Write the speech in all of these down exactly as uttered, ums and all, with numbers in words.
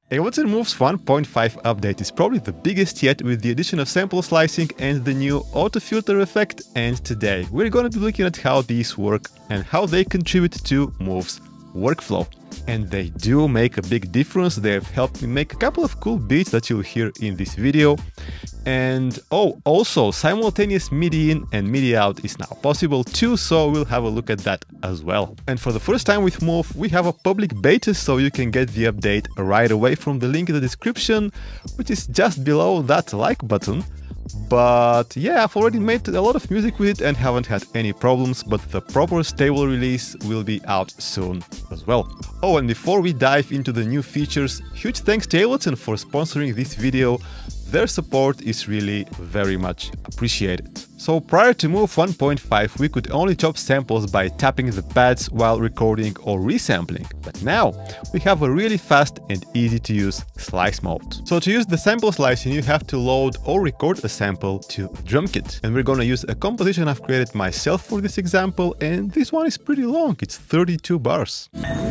Ableton Move's one point five update is probably the biggest yet, with the addition of sample slicing and the new auto filter effect, and today we're going to be looking at how these work and how they contribute to Move's workflow. And they do make a big difference. They have helped me make a couple of cool beats that you'll hear in this video. And oh, also simultaneous MIDI in and MIDI out is now possible too, so we'll have a look at that as well. And for the first time with Move, we have a public beta, so you can get the update right away from the link in the description, which is just below that like button. But yeah, I've already made a lot of music with it and haven't had any problems, but the proper stable release will be out soon as well. Oh, and before we dive into the new features, huge thanks to Ableton for sponsoring this video. Their support is really very much appreciated. So prior to Move one point five, we could only chop samples by tapping the pads while recording or resampling. But now we have a really fast and easy to use slice mode. So to use the sample slicing, you have to load or record a sample to a drum kit. And we're gonna use a composition I've created myself for this example, and this one is pretty long, it's thirty-two bars.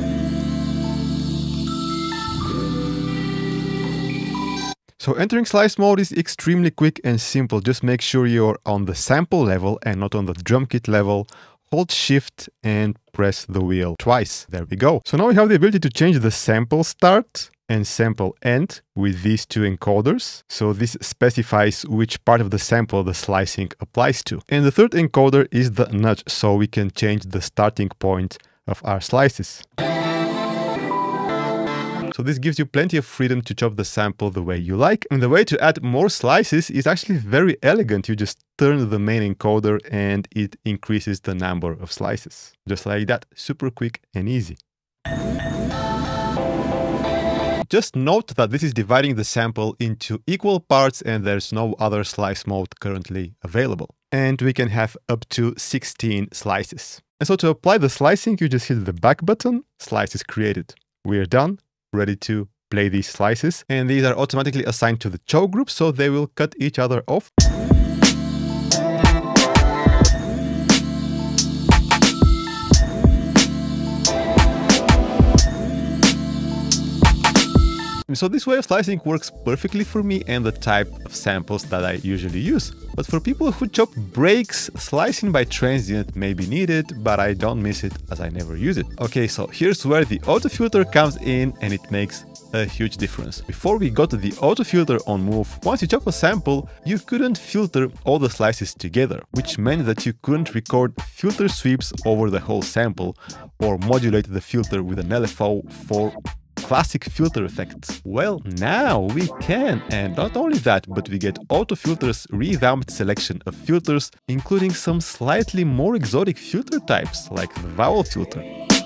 So entering slice mode is extremely quick and simple. Just make sure you're on the sample level and not on the drum kit level. Hold shift and press the wheel twice. There we go. So now we have the ability to change the sample start and sample end with these two encoders. So this specifies which part of the sample the slicing applies to. And the third encoder is the nudge, so we can change the starting point of our slices. So this gives you plenty of freedom to chop the sample the way you like. And the way to add more slices is actually very elegant. You just turn the main encoder and it increases the number of slices. Just like that, super quick and easy. Just note that this is dividing the sample into equal parts and there's no other slice mode currently available. And we can have up to sixteen slices. And so to apply the slicing, you just hit the back button, slice is created. We're done. Ready to play these slices, and these are automatically assigned to the choke group, so they will cut each other off. So this way of slicing works perfectly for me and the type of samples that I usually use. But for people who chop breaks, slicing by transient may be needed, but I don't miss it as I never use it. Okay, so here's where the auto filter comes in and it makes a huge difference. Before we got the auto filter on Move, once you chop a sample, you couldn't filter all the slices together, which meant that you couldn't record filter sweeps over the whole sample or modulate the filter with an L F O for classic filter effects. Well, now we can, and not only that, but we get Auto Filter's revamped selection of filters, including some slightly more exotic filter types, like the vowel filter.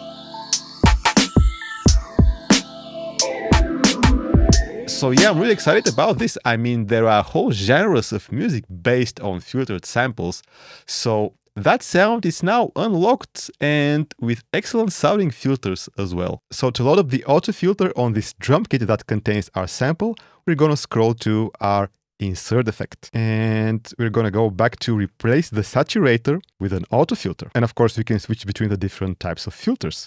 So yeah, I'm really excited about this. I mean, there are whole genres of music based on filtered samples, so that sound is now unlocked and with excellent sounding filters as well. So to load up the auto filter on this drum kit that contains our sample, we're gonna scroll to our insert effect. And we're gonna go back to replace the saturator with an auto filter. And of course, we can switch between the different types of filters.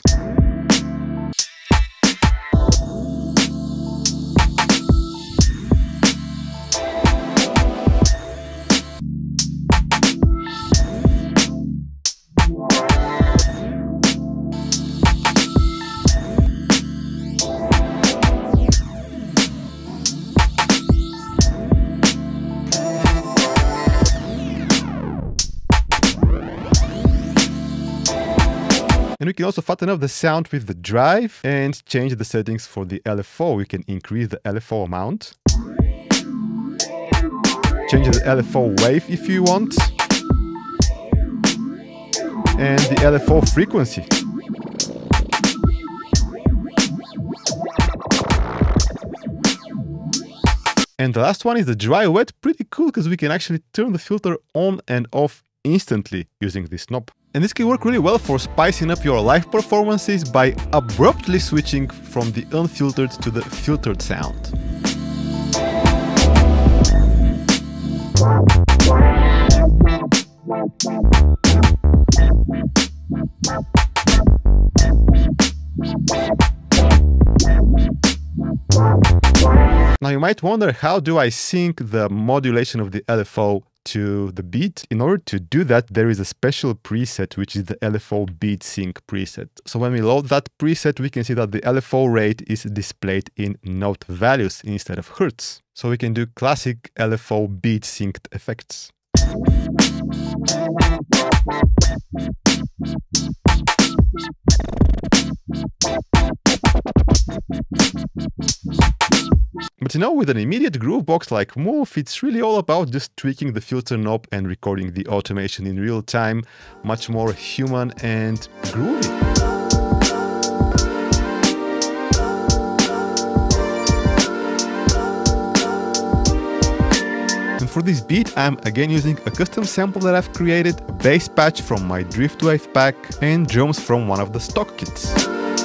And we can also fatten up the sound with the drive and change the settings for the L F O. We can increase the L F O amount, change the L F O wave if you want, and the L F O frequency. And the last one is the dry wet. Pretty cool because we can actually turn the filter on and off instantly using this knob. And this can work really well for spicing up your live performances by abruptly switching from the unfiltered to the filtered sound. Wow. Now you might wonder, how do I sync the modulation of the L F O to the beat? In order to do that, there is a special preset, which is the L F O beat sync preset. So when we load that preset, we can see that the L F O rate is displayed in note values instead of hertz. So we can do classic L F O beat synced effects. But you know, with an immediate Groovebox like Move, it's really all about just tweaking the filter knob and recording the automation in real time, much more human and groovy. And for this beat, I'm again using a custom sample that I've created, a bass patch from my Driftwave pack, and drums from one of the stock kits.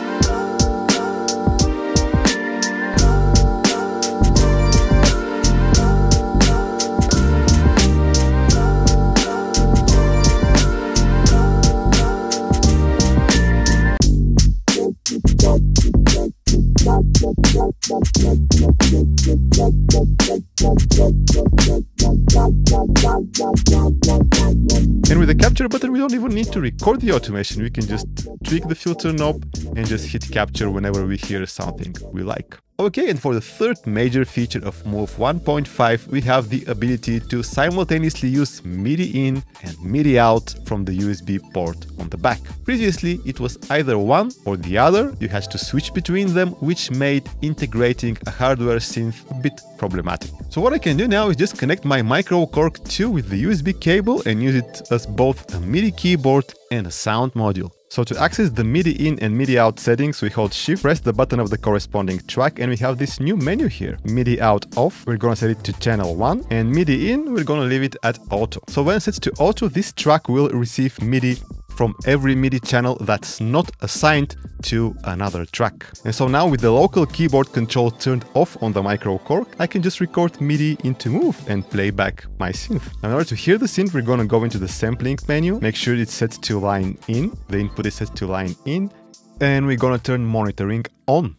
And with the capture button, we don't even need to record the automation. We can just tweak the filter knob and just hit capture whenever we hear something we like. Okay, and for the third major feature of Move one point five, we have the ability to simultaneously use MIDI in and MIDI out from the U S B port on the back. Previously, it was either one or the other. You had to switch between them, which made integrating a hardware synth a bit problematic. So what I can do now is just connect my Micro Korg two with the U S B cable and use it as both a MIDI keyboard and a sound module. So to access the MIDI in and MIDI out settings, we hold Shift, press the button of the corresponding track, and we have this new menu here. MIDI out off, we're gonna set it to channel one, and MIDI in, we're gonna leave it at auto. So when set to auto, this track will receive MIDI from every MIDI channel that's not assigned to another track. And so now with the local keyboard control turned off on the Micro Korg, I can just record MIDI into Move and play back my synth. Now in order to hear the synth, we're gonna go into the sampling menu, make sure it's set to line in, the input is set to line in, and we're gonna turn monitoring on.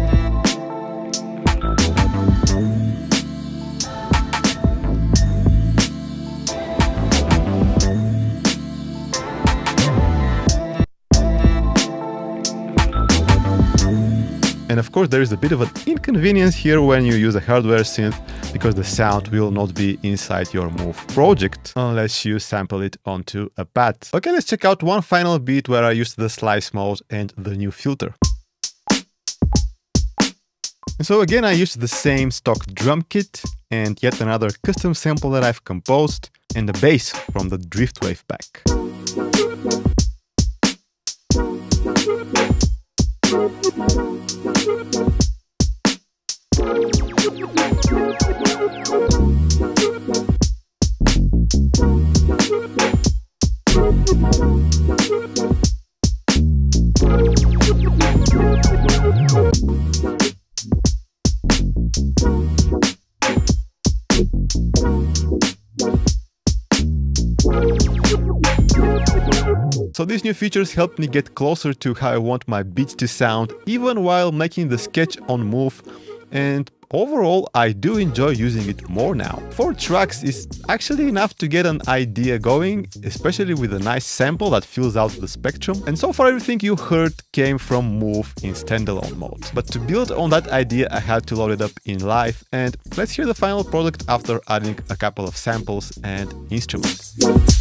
And of course, there is a bit of an inconvenience here when you use a hardware synth, because the sound will not be inside your Move project unless you sample it onto a pad. Okay, let's check out one final beat where I used the slice mode and the new filter. And so again, I used the same stock drum kit and yet another custom sample that I've composed, and the bass from the Driftwave pack. So these new features helped me get closer to how I want my beats to sound, even while making the sketch on Move, and overall I do enjoy using it more now. Four tracks is actually enough to get an idea going, especially with a nice sample that fills out the spectrum, and so far everything you heard came from Move in standalone mode. But to build on that idea, I had to load it up in live, and let's hear the final product after adding a couple of samples and instruments.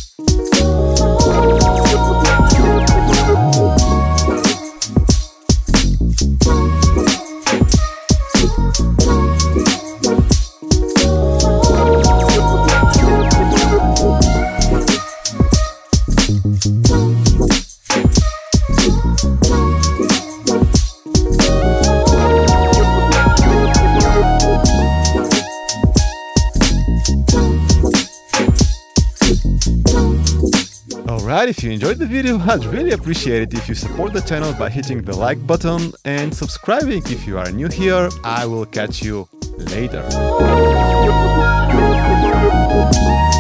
Alright, if you enjoyed the video, I'd really appreciate it if you support the channel by hitting the like button and subscribing if you are new here. I will catch you later.